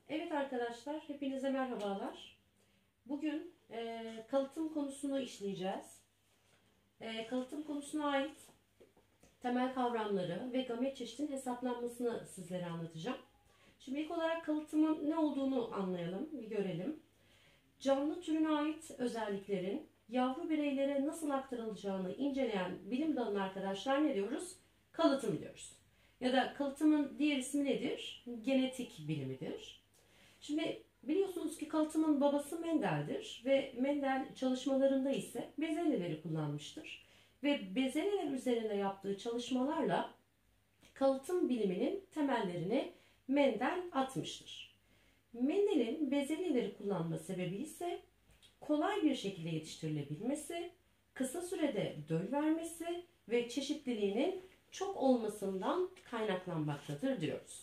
Evet arkadaşlar, hepinize merhabalar. Bugün kalıtım konusunu işleyeceğiz. Kalıtım konusuna ait temel kavramları ve gamet çeşitinin hesaplanmasını sizlere anlatacağım. Şimdi ilk olarak kalıtımın ne olduğunu anlayalım, bir görelim. Canlı türüne ait özelliklerin yavru bireylere nasıl aktarılacağını inceleyen bilim dalına arkadaşlar ne diyoruz? Kalıtım diyoruz. Ya da kalıtımın diğer ismi nedir? Genetik bilimidir. Şimdi biliyorsunuz ki kalıtımın babası Mendel'dir ve Mendel çalışmalarında ise bezelyeleri kullanmıştır. Ve bezelyeler üzerinde yaptığı çalışmalarla kalıtım biliminin temellerini Mendel atmıştır. Mendel'in bezelyeleri kullanma sebebi ise kolay bir şekilde yetiştirilebilmesi, kısa sürede döl vermesi ve çeşitliliğinin çok olmasından kaynaklanmaktadır diyoruz.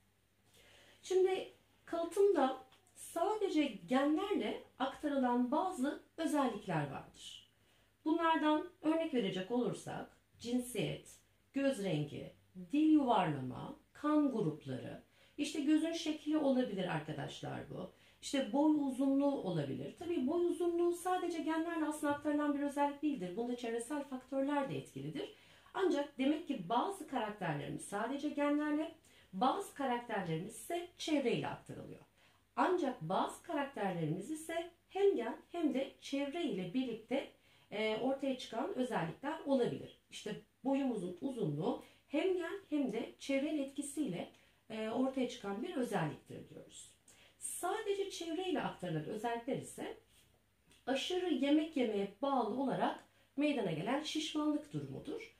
Şimdi kalıtımda sadece genlerle aktarılan bazı özellikler vardır. Bunlardan örnek verecek olursak cinsiyet, göz rengi, dil yuvarlama, kan grupları, işte gözün şekli olabilir arkadaşlar bu. İşte boy uzunluğu olabilir. Tabii boy uzunluğu sadece genlerle aslında aktarılan bir özellik değildir. Bunda çevresel faktörler de etkilidir. Ancak demek ki bazı karakterlerimiz sadece genlerle, bazı karakterlerimiz ise çevreyle aktarılıyor. Ancak bazı karakterlerimiz ise hem gen hem de çevre ile birlikte ortaya çıkan özellikler olabilir. İşte boyumuzun uzunluğu hem gen hem de çevrenin etkisiyle ortaya çıkan bir özelliktir diyoruz. Sadece çevreyle aktarılan özellikler ise aşırı yemek yemeye bağlı olarak meydana gelen şişmanlık durumudur.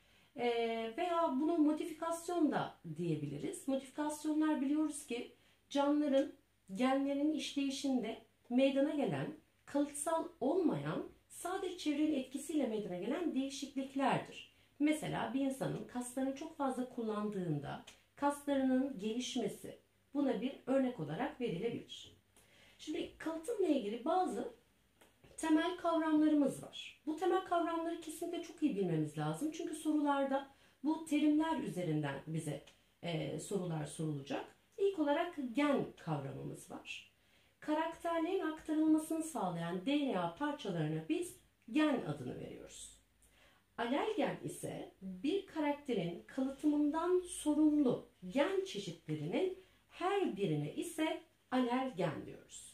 Veya bunu modifikasyon da diyebiliriz. Modifikasyonlar biliyoruz ki canlıların genlerinin işleyişinde meydana gelen, kalıtsal olmayan, sadece çevrenin etkisiyle meydana gelen değişikliklerdir. Mesela bir insanın kaslarını çok fazla kullandığında kaslarının gelişmesi buna bir örnek olarak verilebilir. Şimdi kalıtımla ilgili bazı temel kavramlarımız var. Bu temel kavramları kesinlikle çok iyi bilmemiz lazım. Çünkü sorularda bu terimler üzerinden bize sorular sorulacak. İlk olarak gen kavramımız var. Karakterlerin aktarılmasını sağlayan DNA parçalarına biz gen adını veriyoruz. Alelgen ise bir karakterin kalıtımından sorumlu gen çeşitlerinin her birine ise alelgen diyoruz.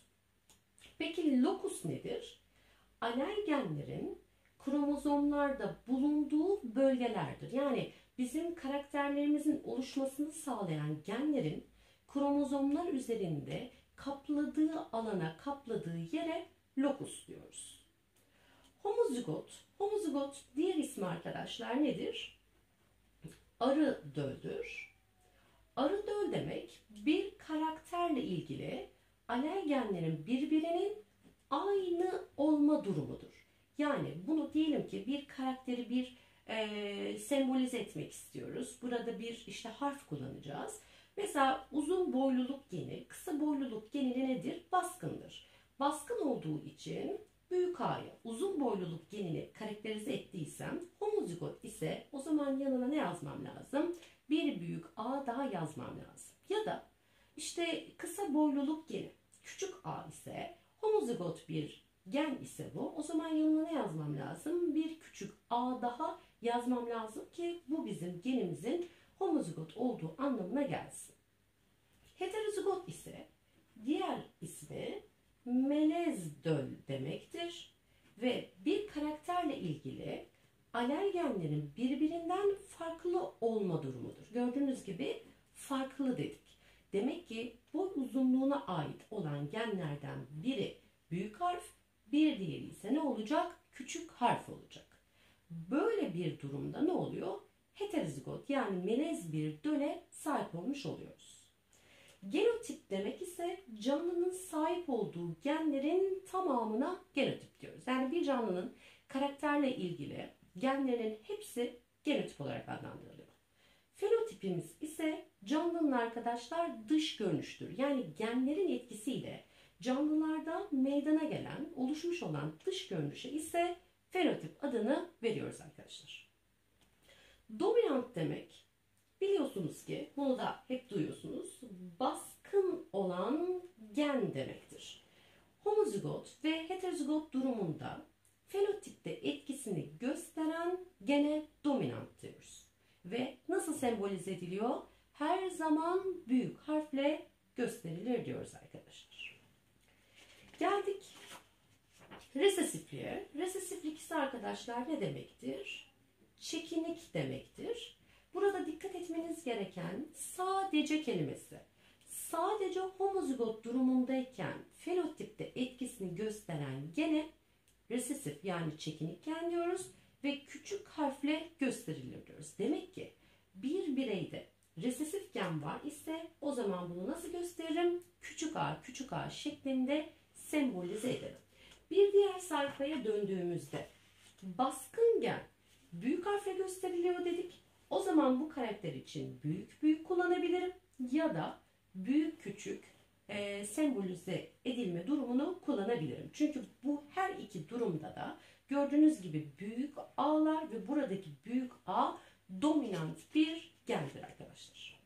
Peki lokus nedir? Alelgenlerin kromozomlarda bulunduğu bölgelerdir. Yani bizim karakterlerimizin oluşmasını sağlayan genlerin kromozomlar üzerinde kapladığı alana, kapladığı yere lokus diyoruz. Homozigot, homozigot diğer ismi arkadaşlar nedir? Arı döldür. Arı döl demek bir karakterle ilgili alelgenlerin birbirinin aynı olma durumudur. Yani bunu diyelim ki bir karakteri sembolize etmek istiyoruz. Burada bir işte harf kullanacağız. Mesela uzun boyluluk geni, kısa boyluluk geni nedir? Baskındır. Baskın olduğu için büyük A'ya uzun boyluluk genini karakterize ettiysem homozigot ise o zaman yanına ne yazmam lazım? Bir büyük A daha yazmam lazım. Ya da işte kısa boyluluk geni küçük A ise homozigot bir gen ise bu. O zaman yanına ne yazmam lazım? Bir küçük A daha yazmam lazım ki bu bizim genimizin homozigot olduğu anlamına gelsin. Heterozigot ise diğer ismi melez döl demektir ve bir karakterle ilgili alelgenlerin birbirinden farklı olma durumudur. Gördüğünüz gibi farklı dedik. Demek ki boy uzunluğuna ait olan genlerden biri büyük harf, bir diğeri ise ne olacak? Küçük harf olacak. Böyle bir durumda ne oluyor? Heterozigot yani melez bir döle sahip olmuş oluyoruz. Genotip demek ise canlının sahip olduğu genlerin tamamına genotip diyoruz. Yani bir canlının karakterle ilgili genlerinin hepsi genotip olarak adlandırılıyor. Fenotipimiz ise canlının arkadaşlar dış görünüştür. Yani genlerin etkisiyle canlılarda meydana gelen, oluşmuş olan dış görünüşe ise fenotip adını veriyoruz arkadaşlar. Dominant demek, biliyorsunuz ki bunu da hep duyuyorsunuz, baskın olan gen demektir. Homozigot ve heterozigot durumunda fenotipte etkisini gösteren gene dominant diyoruz. Ve nasıl sembolize ediliyor? Her zaman büyük harfle gösterilir diyoruz arkadaşlar. Geldik resesifliğe. Resesiflik ise arkadaşlar ne demektir? Çekinik demektir. Burada dikkat etmeniz gereken sadece kelimesi. Sadece homozigot durumundayken fenotipte etkisini gösteren gene resesif yani çekinik gen diyoruz ve küçük harfle gösterilir diyoruz. Demek ki bir bireyde resesif gen var ise o zaman bunu nasıl gösteririm? Küçük a şeklinde sembolize ederim. Bir diğer sayfaya döndüğümüzde baskın gen büyük harfle gösteriliyor dedik. O zaman bu karakter için büyük kullanabilirim ya da büyük küçük sembolize edilme durumunu kullanabilirim. Çünkü bu her iki durumda da gördüğünüz gibi büyük A'lar ve buradaki büyük A dominant bir gendir arkadaşlar.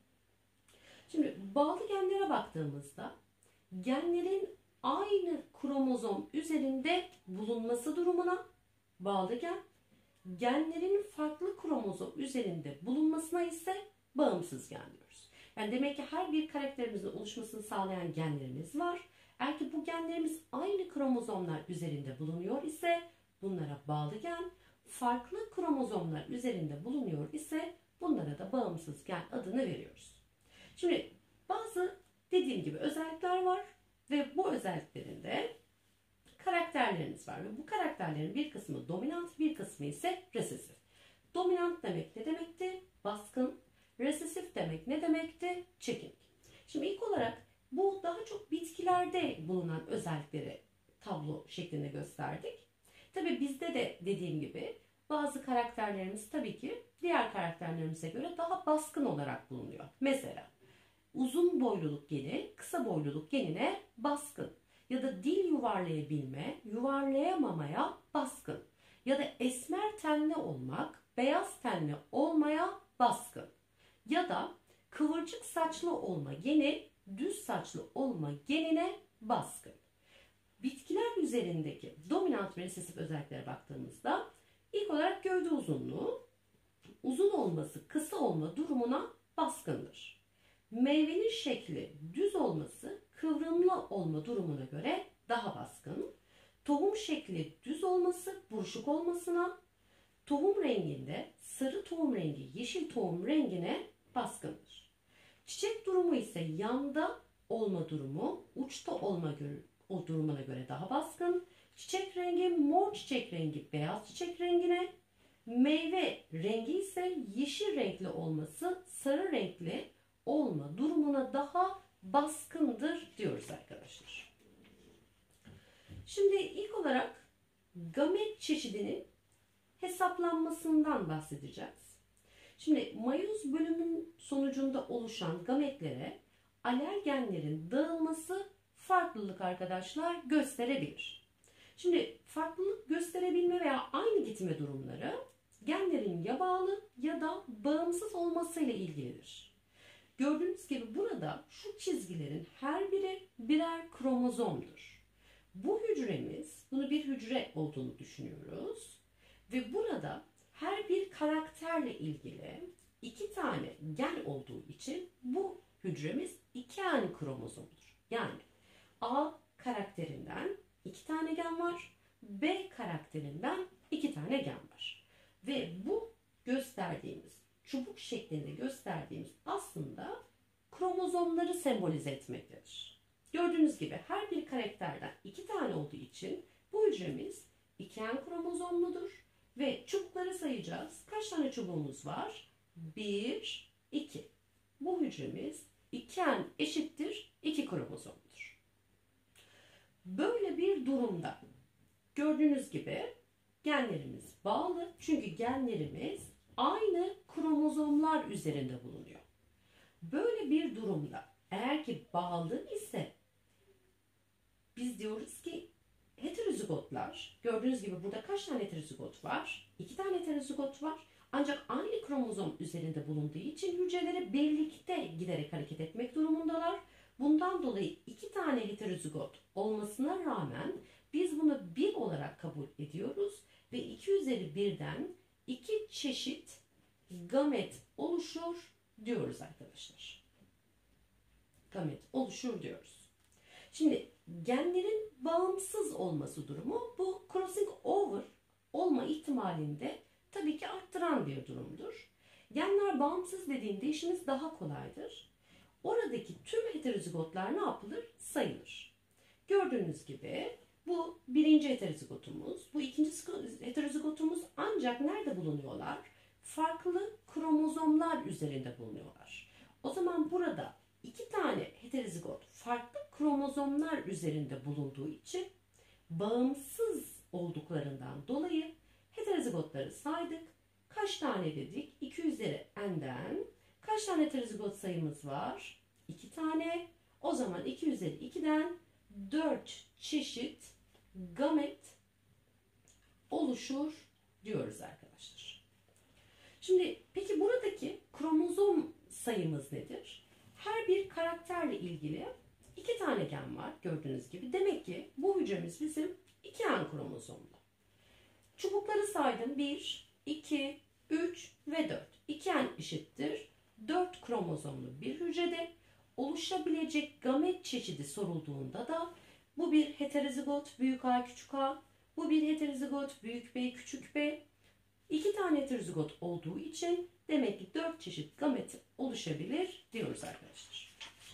Şimdi bağlı genlere baktığımızda genlerin aynı kromozom üzerinde bulunması durumuna bağlı gen, genlerin farklı kromozom üzerinde bulunmasına ise bağımsız gen diyoruz. Yani demek ki her bir karakterimizin oluşmasını sağlayan genlerimiz var. Eğer ki bu genlerimiz aynı kromozomlar üzerinde bulunuyor ise bunlara bağlı gen, farklı kromozomlar üzerinde bulunuyor ise bunlara da bağımsız gen adını veriyoruz. Şimdi bazı dediğim gibi özellikler var ve bu özelliklerin de karakterlerimiz var ve bu karakterlerin bir kısmı dominant, bir kısmı ise resesif. Dominant demek ne demekti? Baskın. Resesif demek ne demekti? Çekinik. Şimdi ilk olarak bu daha çok bitkilerde bulunan özellikleri tablo şeklinde gösterdik. Tabii bizde de dediğim gibi bazı karakterlerimiz tabii ki diğer karakterlerimize göre daha baskın olarak bulunuyor. Mesela uzun boyluluk geni kısa boyluluk genine baskın. Ya da dil yuvarlayabilme, yuvarlayamamaya baskın. Ya da esmer tenli olmak, beyaz tenli olmaya baskın. Ya da kıvırcık saçlı olma geni, düz saçlı olma genine baskın. Bitkiler üzerindeki dominant ve resesif özelliklere baktığımızda ilk olarak gövde uzunluğu, uzun olması, kısa olma durumuna baskındır. Meyvenin şekli düz olması, kıvrımlı olma durumuna göre daha baskın. Tohum şekli düz olması, buruşuk olmasına, tohum renginde sarı tohum rengi, yeşil tohum rengine baskındır. Çiçek durumu ise yanda olma durumu, uçta olma o durumuna göre daha baskın. Çiçek rengi mor çiçek rengi, beyaz çiçek rengine, meyve rengi ise yeşil renkli olması, sarı renkli olma durumuna daha baskındır diyoruz arkadaşlar. Şimdi ilk olarak gamet çeşidinin hesaplanmasından bahsedeceğiz. Şimdi mayoz bölümünün sonucunda oluşan gametlere alergenlerin dağılması farklılık arkadaşlar gösterebilir. Şimdi farklılık gösterebilme veya aynı gitme durumları genlerin ya bağlı ya da bağımsız olmasıyla ilgilidir. Gördüğünüz gibi burada şu çizgilerin her biri birer kromozomdur. Bu hücremiz, bunu bir hücre olduğunu düşünüyoruz. Ve burada her bir karakterle ilgili 2 tane gen olduğu için bu hücremiz 2 tane kromozomdur. Yani A karakterinden 2 tane gen var, B karakterinden 2 tane gen var. Ve bu gösterdiğimiz, çubuk şeklinde gösterdiğimiz aslında kromozomları sembolize etmektedir. Gördüğünüz gibi her bir karakterden 2 tane olduğu için bu hücremiz 2N kromozomludur. Ve çubukları sayacağız. Kaç tane çubuğumuz var? 1, 2. Bu hücremiz 2N eşittir 2 kromozomdur. Böyle bir durumda gördüğünüz gibi genlerimiz bağlı. Çünkü genlerimiz aynı kromozomlar üzerinde bulunuyor. Böyle bir durumda eğer ki bağlı ise biz diyoruz ki heterozigotlar, gördüğünüz gibi burada kaç tane heterozigot var? 2 tane heterozigot var. Ancak aynı kromozom üzerinde bulunduğu için hücreleri birlikte giderek hareket etmek durumundalar. Bundan dolayı 2 tane heterozigot gamet oluşur diyoruz. Şimdi genlerin bağımsız olması durumu bu crossing over olma ihtimalinde tabii ki arttıran bir durumdur. Genler bağımsız dediğimde işimiz daha kolaydır. Oradaki tüm heterozigotlar ne yapılır? Sayılır. Gördüğünüz gibi bu birinci heterozigotumuz, bu ikinci heterozigotumuz ancak nerede bulunuyorlar? Farklı kromozomlar üzerinde bulunuyorlar. O zaman burada iki tane heterozigot farklı kromozomlar üzerinde bulunduğu için bağımsız olduklarından dolayı heterozigotları saydık. Kaç tane dedik? 2 üzeri n'den. Kaç tane heterozigot sayımız var? 2 tane. O zaman 2 üzeri 2'den 4 çeşit gamet oluşur diyoruz arkadaşlar. Şimdi peki buradaki kromozom sayımız nedir? Her bir karakterle ilgili 2 tane gen var gördüğünüz gibi. Demek ki bu hücremiz bizim 2N kromozomlu. Çubukları saydım. 1, 2, 3 ve 4. 2N eşittir 4 kromozomlu bir hücrede oluşabilecek gamet çeşidi sorulduğunda da bu bir heterozigot büyük A küçük A, bu bir heterozigot büyük B küçük B. 2 tane heterozigot olduğu için demek ki 4 çeşit gamet oluşabilir diyoruz arkadaşlar.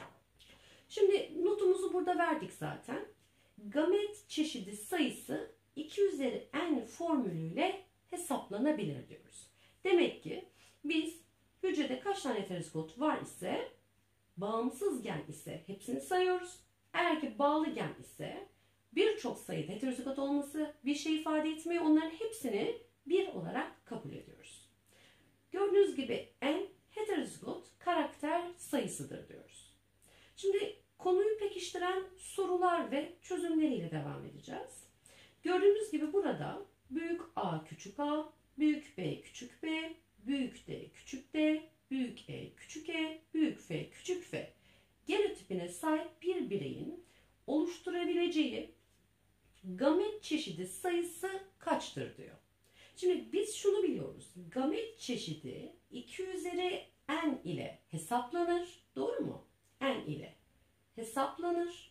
Şimdi notumuzu burada verdik zaten. Gamet çeşidi sayısı 2 üzeri n formülüyle hesaplanabilir diyoruz. Demek ki biz hücrede kaç tane heterozigot var ise, bağımsız gen ise hepsini sayıyoruz. Eğer ki bağlı gen ise birçok sayıda heterozigot olması bir şey ifade etmiyor. Onların hepsini bir olarak kabul ediyoruz. Gördüğünüz gibi n heterozigot karakter sayısıdır diyoruz. Şimdi konuyu pekiştiren sorular ve çözümleriyle devam edeceğiz. Gördüğünüz gibi burada büyük A küçük A, büyük B küçük B, büyük D küçük D, büyük E küçük E, büyük F küçük F genotipine sahip bir bireyin oluşturabileceği gamet çeşidi sayısı kaçtır diyor. Şimdi biz şunu biliyoruz. Gamet çeşidi 2 üzeri n ile hesaplanır. Doğru mu? N ile hesaplanır.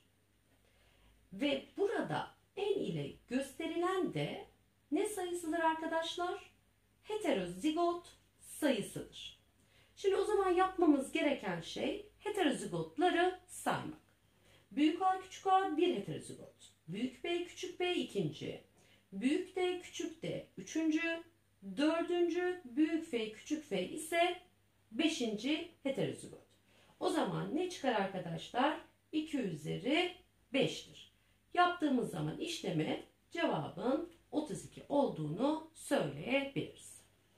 Ve burada n ile gösterilen de ne sayısıdır arkadaşlar? Heterozigot sayısıdır. Şimdi o zaman yapmamız gereken şey heterozigotları saymak. Büyük A küçük A bir heterozigot. Büyük B küçük B ikinci. Büyük D küçük D üçüncü. Dördüncü büyük F küçük F ise 5. heterozigot. O zaman ne çıkar arkadaşlar? 2 üzeri 5'tir. Yaptığımız zaman işlemi cevabın 32 olduğunu söyleyebiliriz.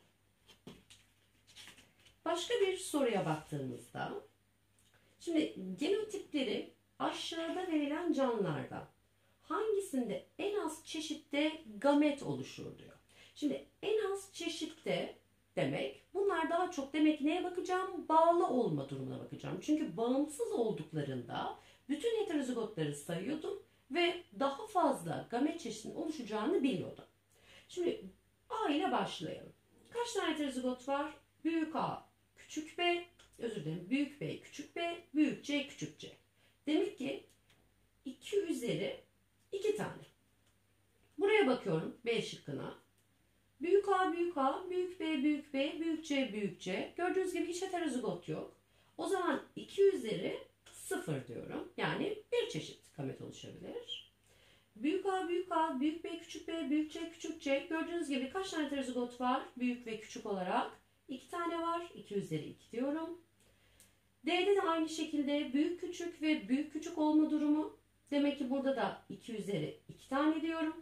Başka bir soruya baktığımızda, şimdi genotipleri aşağıda verilen canlılardan hangisinde en az çeşitte gamet oluşur diyor. Şimdi en az çeşitte demek, bunlar daha çok demek neye bakacağım? Bağlı olma durumuna bakacağım. Çünkü bağımsız olduklarında bütün heterozigotları sayıyordum ve daha fazla gamet çeşidinin oluşacağını biliyordum. Şimdi A ile başlayalım. Kaç tane heterozigot var? Büyük A küçük B, özür dilerim, büyük B küçük B, büyük C küçük C. Demek ki 2 üzeri 2 tane. Buraya bakıyorum B şıkkına. Büyük A büyük A, büyük B büyük B, büyük C büyük C. Gördüğünüz gibi hiç heterozigot yok. O zaman 2 üzeri 0 diyorum. Yani bir çeşit gamet oluşabilir. Büyük A büyük A, büyük B küçük B, büyük C küçük C. Gördüğünüz gibi kaç tane heterozigot var? Büyük ve küçük olarak 2 tane var. 2 üzeri 2 diyorum. D'de de aynı şekilde büyük küçük ve büyük küçük olma durumu. Demek ki burada da 2 üzeri 2 tane diyorum.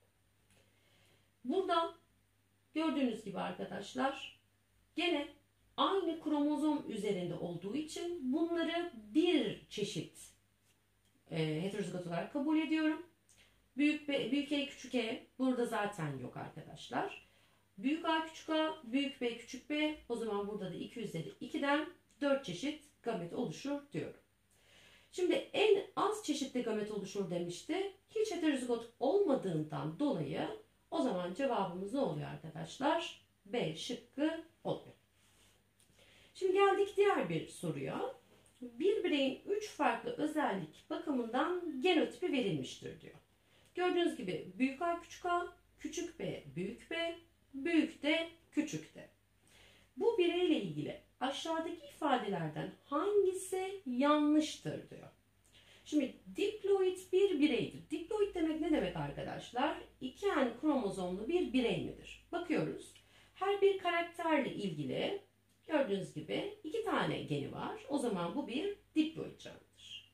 Burada gördüğünüz gibi arkadaşlar gene aynı kromozom üzerinde olduğu için bunları bir çeşit heterozigot olarak kabul ediyorum. Büyük E küçük E burada zaten yok arkadaşlar. Büyük A küçük A, büyük B küçük B, o zaman burada da 2 üzeri 2'den 4 çeşit gamet oluşur diyorum. Şimdi en az çeşitli gamet oluşur demişti. Hiç heterozigot olmadığından dolayı o zaman cevabımız ne oluyor arkadaşlar? B şıkkı oluyor. Şimdi geldik diğer bir soruya. bir bireyin 3 farklı özellik bakımından genotipi verilmiştir diyor. Gördüğünüz gibi büyük A küçük b büyük B, büyük D küçük D. Bu bireyle ilgili aşağıdaki ifadelerden hangisi yanlıştır diyor. Şimdi diploid bir bireydir. Diploid demek ne demek arkadaşlar? 2N kromozomlu bir birey midir? Bakıyoruz. Her bir karakterle ilgili gördüğünüz gibi 2 tane geni var. O zaman bu bir diploid canlıdır.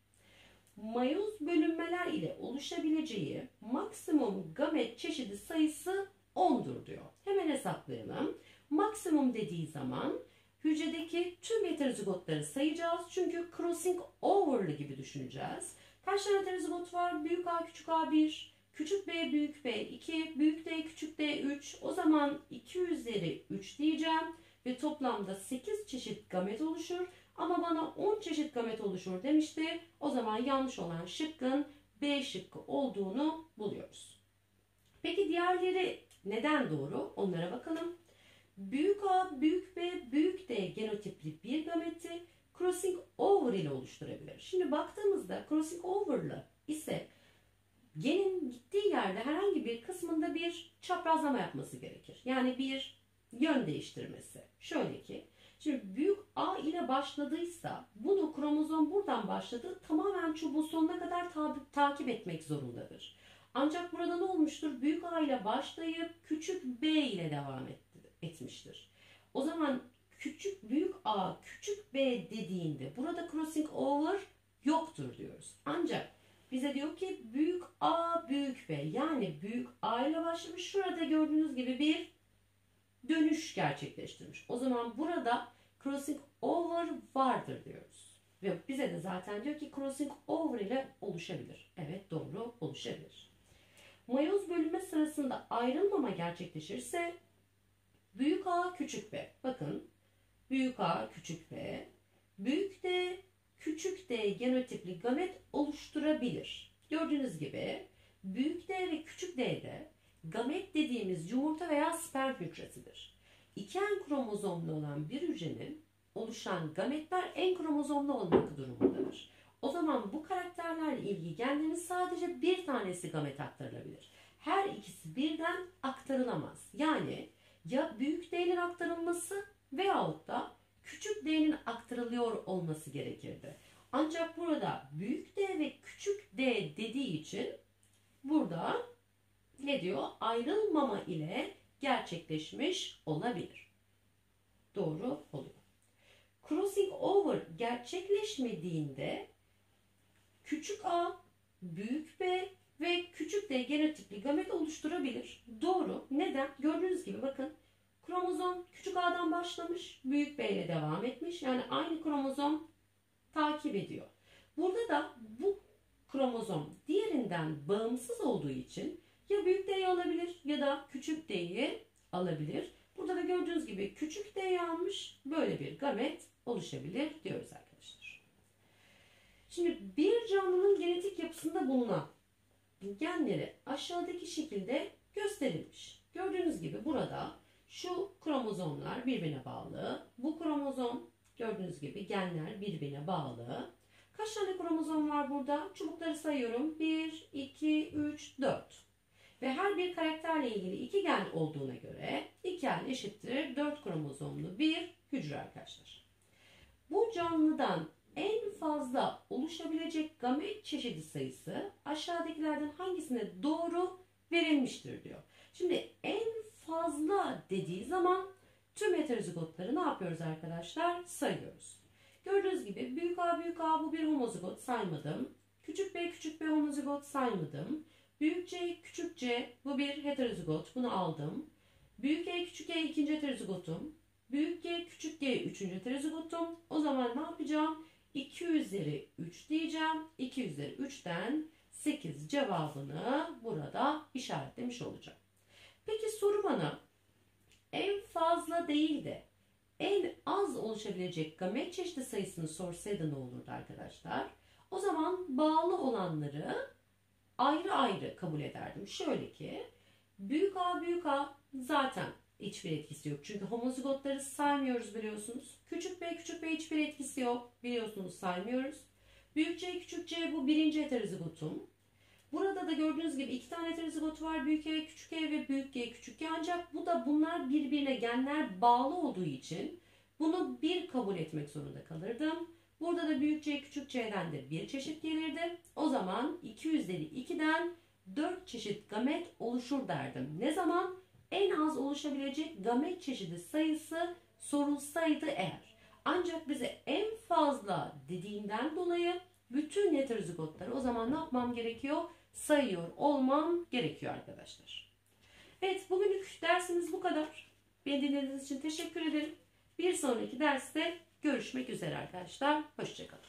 Mayoz bölünmeler ile oluşabileceği maksimum gamet çeşidi sayısı 10'dur diyor. Hemen hesaplayalım. Maksimum dediği zaman hücredeki tüm heterozigotları sayacağız. Çünkü crossing over'lı gibi düşüneceğiz. Kaç tane heterozigot var? Büyük A küçük A 1, küçük B büyük B 2, büyük D küçük D 3. O zaman 2 üzeri 3 diyeceğim. Ve toplamda 8 çeşit gamet oluşur. Ama bana 10 çeşit gamet oluşur demişti. O zaman yanlış olan şıkkın B şıkkı olduğunu buluyoruz. Peki diğerleri neden doğru? Onlara bakalım. Büyük A, büyük B, büyük D genotipli bir gameti crossing over ile oluşturabilir. Şimdi baktığımızda crossing over'lı ise genin gittiği yerde herhangi bir kısmında bir çaprazlama yapması gerekir. Yani bir yön değiştirmesi. Şöyle ki, şimdi büyük A ile başladıysa bunu kromozom buradan başladı tamamen çubuğu sonuna kadar takip etmek zorundadır. Ancak burada ne olmuştur? Büyük A ile başlayıp küçük B ile devam etmiştir. O zaman büyük A küçük B dediğinde burada crossing over yoktur diyoruz. Ancak bize diyor ki büyük A büyük B, yani büyük A ile başlamış, şurada gördüğünüz gibi bir dönüş gerçekleştirmiş. O zaman burada crossing over vardır diyoruz. Ve bize de zaten diyor ki crossing over ile oluşabilir. Evet, doğru, oluşabilir. Mayoz bölünme sırasında ayrılmama gerçekleşirse büyük A küçük B. Bakın, büyük A küçük B, büyük D küçük D genotipli gamet oluşturabilir. Gördüğünüz gibi büyük D ve küçük D'de gamet dediğimiz yumurta veya sperm hücresidir. 2N kromozomlu olan bir hücrenin oluşan gametler N kromozomlu olmak durumundadır. O zaman bu karakterlerle ilgili genlerin sadece bir tanesi gamet aktarılabilir. Her ikisi birden aktarılamaz. Yani ya büyük D'nin aktarılması veyahut da küçük D'nin aktarılıyor olması gerekirdi. Ancak burada büyük D ve küçük D dediği için burada ne diyor? Ayrılmama ile gerçekleşmiş olabilir. Doğru oluyor. Crossing over gerçekleşmediğinde küçük A, büyük B ve küçük D genotipli gamet oluşturabilir. Doğru. Neden? Gördüğünüz gibi bakın, kromozom küçük A'dan başlamış, büyük B ile devam etmiş. Yani aynı kromozom takip ediyor. Burada da bu kromozom diğerinden bağımsız olduğu için ya büyük D'yi alabilir ya da küçük D'yi alabilir. Burada da gördüğünüz gibi küçük D'yi almış, böyle bir gamet oluşabilir diyoruz arkadaşlar. Şimdi bir canlının genetik yapısında bulunan genleri aşağıdaki şekilde gösterilmiş. Gördüğünüz gibi burada şu kromozomlar birbirine bağlı. Bu kromozom, gördüğünüz gibi genler birbirine bağlı. Kaç tane kromozom var burada? Çubukları sayıyorum. 1, 2, 3, 4. Ve her bir karakterle ilgili 2 gen olduğuna göre 2N eşittir 4 kromozomlu bir hücre arkadaşlar. Bu canlıdan en fazla oluşabilecek gamet çeşidi sayısı aşağıdakilerden hangisine doğru verilmiştir diyor. Şimdi en fazla dediği zaman tüm heterozigotları ne yapıyoruz arkadaşlar? Sayıyoruz. Gördüğünüz gibi büyük A bu bir homozigot, saymadım. Küçük B homozigot, saymadım. Büyük C küçük C bu bir heterozigot, bunu aldım. Büyük E küçük E ikinci heterozigotum. Büyük G küçük G üçüncü heterozigotum. O zaman ne yapacağım? 2 üzeri 3 diyeceğim. 2 üzeri 3'ten 8 cevabını burada işaretlemiş olacağım. Peki soru bana en fazla değil de en az oluşabilecek gamet çeşidi sayısını sorsaydı ne olurdu arkadaşlar? O zaman bağlı olanları ayrı ayrı kabul ederdim. Şöyle ki büyük A zaten hiçbir etkisi yok. Çünkü homozigotları saymıyoruz biliyorsunuz. Küçük b hiçbir etkisi yok. Biliyorsunuz saymıyoruz. Büyük C küçük C bu birinci heterozigotum. Burada da gördüğünüz gibi 2 tane heterozigot var. Büyük E küçük E ve büyük G küçük G. Ancak bunlar birbirine genler bağlı olduğu için bunu bir kabul etmek zorunda kalırdım. Burada da büyük C küçük C'den de bir çeşit gelirdi. O zaman 2 üzeri 2'den 4 çeşit gamet oluşur derdim. Ne zaman? En az oluşabilecek gamet çeşidi sayısı sorulsaydı eğer. Ancak bize en fazla dediğinden dolayı bütün heterozigotları o zaman ne yapmam gerekiyor? Sayıyor olmam gerekiyor arkadaşlar. Evet, bugünlük dersimiz bu kadar. Beni dinlediğiniz için teşekkür ederim. Bir sonraki derste görüşmek üzere arkadaşlar. Hoşçakalın.